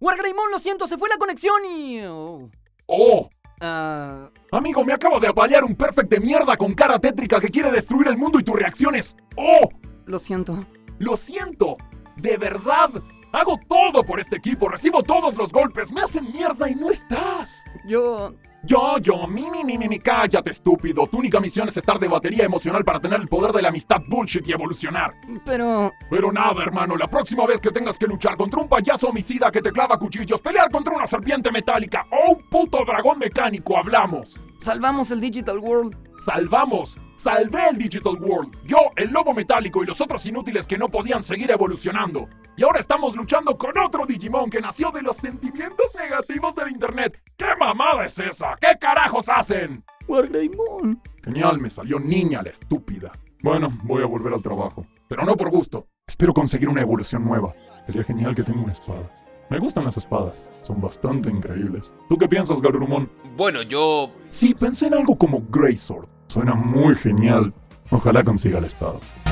Wargreymon, lo siento, se fue la conexión y... ¡Oh! Ah... Amigo, me acabo de apalear un perfect de mierda con cara tétrica que quiere destruir el mundo y tus reacciones. ¡Oh! Lo siento. ¡Lo siento! ¡De verdad! Hago todo por este equipo, recibo todos los golpes, me hacen mierda y no estás. Yo, cállate, estúpido. Tu única misión es estar de batería emocional para tener el poder de la amistad bullshit y evolucionar. Pero nada, hermano, la próxima vez que tengas que luchar contra un payaso homicida que te clava cuchillos, pelear contra una serpiente metálica o un puto dragón mecánico, hablamos. salvamos el Digital World. Salvé el Digital World. Yo, el lobo metálico y los otros inútiles que no podían seguir evolucionando. Y ahora estamos luchando con otro Digimon que nació de los sentimientos negativos del internet. ¿Qué mamada es esa? ¿Qué carajos hacen? Wargreymon. Genial, me salió niña la estúpida. Bueno, voy a volver al trabajo. Pero no por gusto. Espero conseguir una evolución nueva. Sería genial que tenga una espada. Me gustan las espadas. Son bastante increíbles. ¿Tú qué piensas, Garurumon? Bueno, yo... Sí, pensé en algo como Greysword. Suena muy genial. Ojalá consiga la espada.